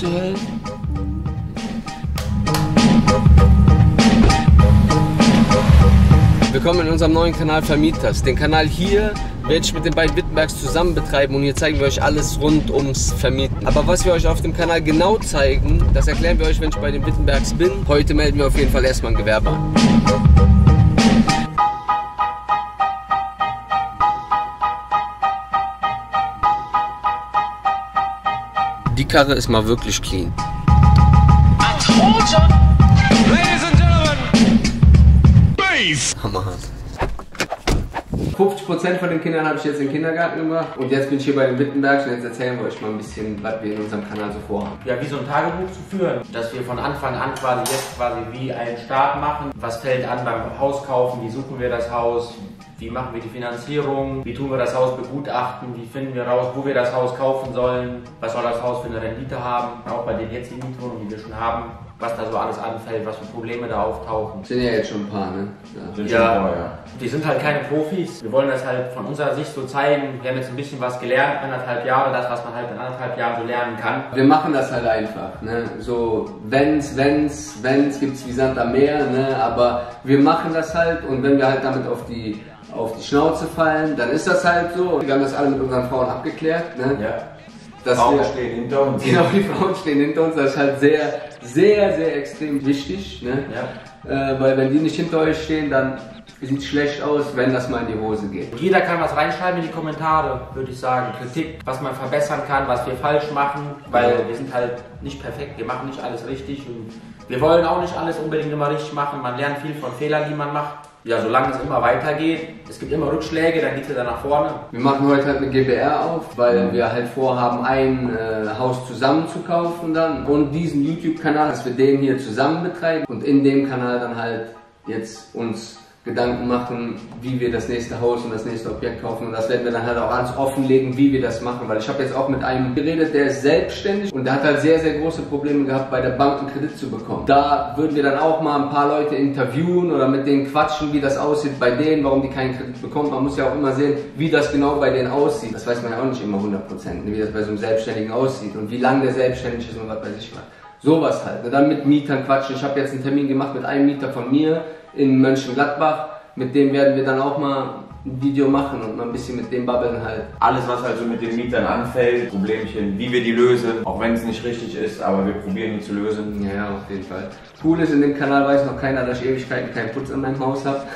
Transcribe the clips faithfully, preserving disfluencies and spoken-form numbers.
zu hell? Willkommen in unserem neuen Kanal Vermieters. Den Kanal hier werde ich mit den beiden Wittenbergs zusammen betreiben und hier zeigen wir euch alles rund ums Vermieten. Aber was wir euch auf dem Kanal genau zeigen, das erklären wir euch, wenn ich bei den Wittenbergs bin. Heute melden wir auf jeden Fall erstmal ein Gewerbe an. Die Karre ist mal wirklich clean. Hammerhart. fünfzig Prozent von den Kindern habe ich jetzt in den Kindergarten gemacht und jetzt bin ich hier bei den Wittenbergs und jetzt erzählen wir euch mal ein bisschen, was wir in unserem Kanal so vorhaben. Ja, wie so ein Tagebuch zu führen, dass wir von Anfang an quasi jetzt quasi wie einen Start machen. Was fällt an beim Hauskaufen, wie suchen wir das Haus, wie machen wir die Finanzierung, wie tun wir das Haus begutachten, wie finden wir raus, wo wir das Haus kaufen sollen, was soll das Haus für eine Rendite haben, auch bei den jetzigen Mietwohnungen, die wir schon haben, was da so alles anfällt, was für Probleme da auftauchen. Sind ja jetzt schon ein paar, ne? Ja, sind ja, schon ein paar, ja. Die sind halt keine Profis. Wir wollen das halt von unserer Sicht so zeigen. Wir haben jetzt ein bisschen was gelernt, anderthalb Jahre, das, was man halt in anderthalb Jahren so lernen kann. Wir machen das halt einfach, ne? So, wenn's, wenn's, wenn's gibt's wie Sand am Meer, ne? Aber wir machen das halt und wenn wir halt damit auf die, auf die Schnauze fallen, dann ist das halt so. Wir haben das alle mit unseren Frauen abgeklärt, ne? Ja. Dass Frauen wir, stehen hinter uns. Genau, die Frauen stehen hinter uns. Das ist halt sehr, sehr, sehr extrem wichtig, ne? Ja. Äh, weil wenn die nicht hinter euch stehen, dann sieht es schlecht aus, wenn das mal in die Hose geht. Jeder kann was reinschreiben in die Kommentare, würde ich sagen. Kritik, was man verbessern kann, was wir falsch machen, weil wir sind halt nicht perfekt, wir machen nicht alles richtig und wir wollen auch nicht alles unbedingt immer richtig machen. Man lernt viel von Fehlern, die man macht. Ja, solange es immer weitergeht, es gibt immer Rückschläge, dann geht es wieder nach vorne. Wir machen heute halt eine G B R auf, weil wir halt vorhaben, ein äh, Haus zusammen zu kaufen dann und diesen YouTube-Kanal, dass wir den hier zusammen betreiben und in dem Kanal dann halt jetzt uns Gedanken machen, wie wir das nächste Haus und das nächste Objekt kaufen und das werden wir dann halt auch alles offenlegen, wie wir das machen, weil ich habe jetzt auch mit einem geredet, der ist selbstständig und der hat halt sehr, sehr große Probleme gehabt, bei der Bank einen Kredit zu bekommen. Da würden wir dann auch mal ein paar Leute interviewen oder mit denen quatschen, wie das aussieht bei denen, warum die keinen Kredit bekommen. Man muss ja auch immer sehen, wie das genau bei denen aussieht. Das weiß man ja auch nicht immer hundert Prozent, wie das bei so einem Selbstständigen aussieht und wie lange der selbstständig ist und was weiß ich was. Sowas halt. Und dann mit Mietern quatschen. Ich habe jetzt einen Termin gemacht mit einem Mieter von mir in Mönchengladbach. Mit dem werden wir dann auch mal ein Video machen und mal ein bisschen mit dem babbeln halt. Alles, was halt so mit den Mietern anfällt, Problemchen, wie wir die lösen, auch wenn es nicht richtig ist, aber wir probieren die zu lösen. Ja, ja, auf jeden Fall. Cool ist, in dem Kanal weiß noch keiner, dass ich Ewigkeiten keinen Putz in meinem Haus habe.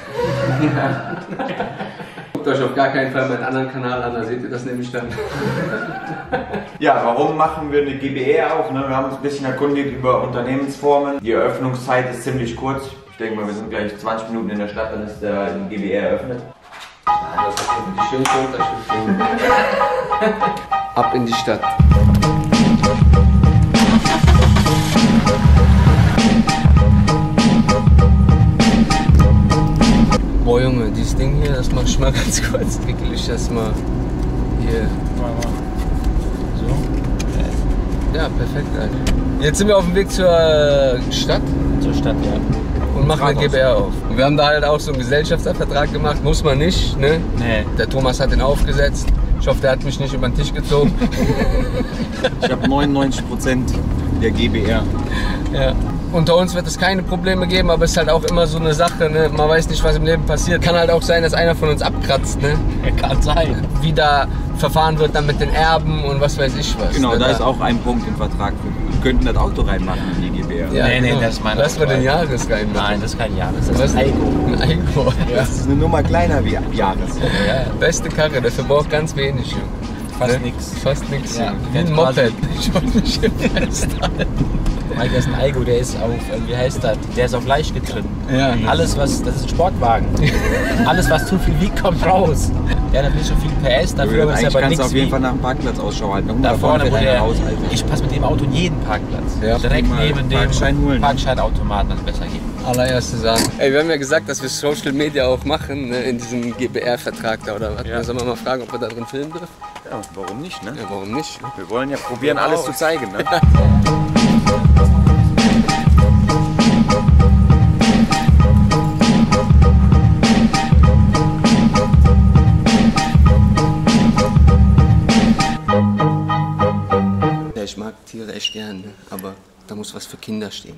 Guckt euch auf gar keinen Fall meinen anderen Kanal an, da seht ihr das nämlich dann. Ja, warum machen wir eine G B R auf? Ne? Wir haben uns ein bisschen erkundigt über Unternehmensformen. Die Eröffnungszeit ist ziemlich kurz. Ich denke mal, wir sind gleich zwanzig Minuten in der Stadt, dann ist der G B R eröffnet. Ja, das ist für die schönste Unterschrift. Ab in die Stadt. Boah Junge, dieses Ding hier, das mach ich mal ganz kurz. Wickel ich das mal hier. So. Ja, perfekt, Alter. Jetzt sind wir auf dem Weg zur Stadt. Zur Stadt, ja. Und machen eine G B R auf. Und wir haben da halt auch so einen Gesellschaftsvertrag gemacht. Muss man nicht, ne? Nee. Der Thomas hat den aufgesetzt. Ich hoffe, der hat mich nicht über den Tisch gezogen. Ich habe neunundneunzig Prozent der G B R. Ja. Unter uns wird es keine Probleme geben, aber es ist halt auch immer so eine Sache, ne? Man weiß nicht, was im Leben passiert. Kann halt auch sein, dass einer von uns abkratzt, ne? Kann sein. Wie da verfahren wird dann mit den Erben und was weiß ich was. Genau, ne? da ist auch ein Punkt im Vertrag. Wir könnten das Auto reinmachen in die G B R. Ja, nee, nee, genau. das ist mein Lass mal Auto. den Jahres rein. Nein, das ist kein Jahres, das ist Was? ein Eigo. Ein Eigo. Das ist eine Nummer kleiner wie Jahres. Ja, beste Karre, der verbraucht ganz wenig, Junge. Fast Ne? nix. Fast nix. Ja, Ja, wie ein Moped. Ich wollte mich hier festhalten. Mike, das ist ein Eigo, der ist auf, wie heißt das? Der ist auf leicht getrimmt. Ja. Alles, was, das ist ein Sportwagen. Alles, was zu viel wiegt, kommt raus. Der hat nicht so viel P S, dafür ist Eigentlich aber kannst nichts du auf jeden wie. Fall nach dem Parkplatz Ausschau halten. Da vorne, wo der, Haus, Alter. ich passe mit dem Auto in jeden Parkplatz. Ja. Direkt Mal neben dem Parkschein holen. Parkscheinautomaten, das besser geht. Allererste Sache. Ey, wir haben ja gesagt, dass wir Social Media auch machen, ne, in diesem G B R-Vertrag da oder was. Ja. Sollen wir mal fragen, ob wir da drin filmen dürfen? Ja, warum nicht, ne? Ja, warum nicht? Wir wollen ja probieren, alles zu zeigen, ne? Ja, ich mag Tiere ich gern, ne? Aber da muss was für Kinder stehen.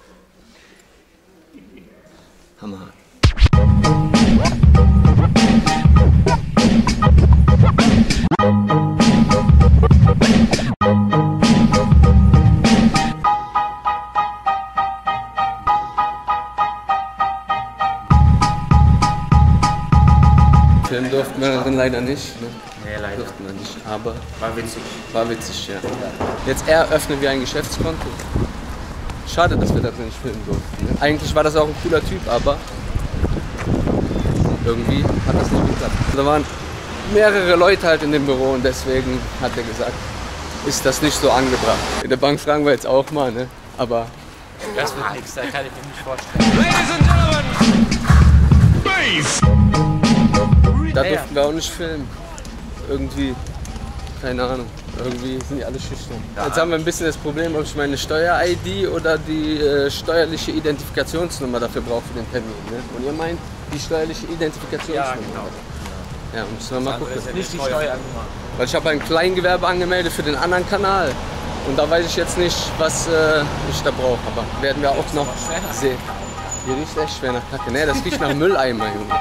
Hammer. Filmen durften wir darin leider nicht, ne? Nee, leider. Durften wir nicht, aber War witzig. war witzig, ja. Jetzt eröffnen wir ein Geschäftskonto. Schade, dass wir da drin nicht filmen durften. Ne? Eigentlich war das auch ein cooler Typ, aber irgendwie hat das nicht geklappt. Da waren mehrere Leute halt in dem Büro und deswegen hat er gesagt, ist das nicht so angebracht. In der Bank fragen wir jetzt auch mal, ne? Aber Das wird nichts, da kann ich mir nicht vorstellen. Ladies and Gentlemen, Bass! da durften wir auch nicht filmen. Irgendwie, keine Ahnung, irgendwie sind die alle schüchtern. Jetzt haben wir ein bisschen das Problem, ob ich meine Steuer-I D oder die äh, steuerliche Identifikationsnummer dafür brauche für den Termin. Ne? Und ihr meint die steuerliche Identifikationsnummer? Ja, genau. Ja, müssen wir mal gucken. Nicht die Steuernummer. Weil ich habe ein Kleingewerbe angemeldet für den anderen Kanal. Und da weiß ich jetzt nicht, was äh, ich da brauche. Aber werden wir auch noch sehen. Hier riecht echt schwer nach Kacke. Ne, das riecht nach Mülleimer, Junge.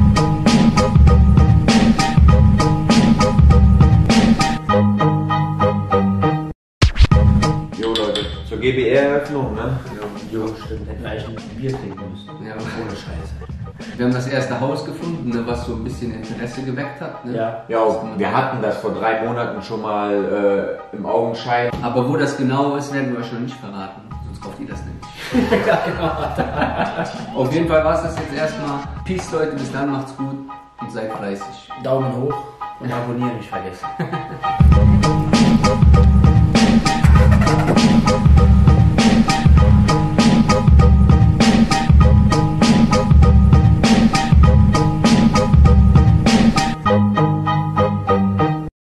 Jo Leute, zur G B R-Eröffnung, ne? Jo, stimmt. Hätten wir eigentlich ein Bier trinken müssen. Ja, Ohne Scheiße. wir haben das erste Haus gefunden, ne, was so ein bisschen Interesse geweckt hat. Ne? Ja. Ja, wir hatten das vor drei Monaten schon mal äh, im Augenschein. Aber wo das genau ist, werden wir euch noch nicht verraten. Sonst kauft ihr das nicht. Auf jeden Fall war es das jetzt erstmal. Peace Leute, bis dann, macht's gut und seid fleißig. Daumen hoch und abonnieren nicht vergessen.